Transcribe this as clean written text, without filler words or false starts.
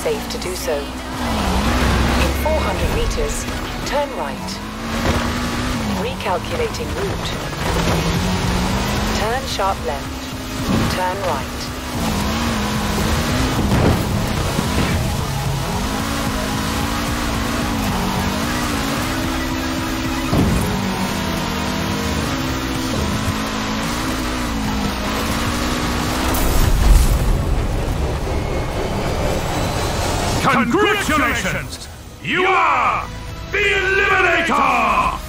safe to do so. In 400 meters, turn right. Recalculating route. Turn sharp left. Turn right. Congratulations! You are the Eliminator!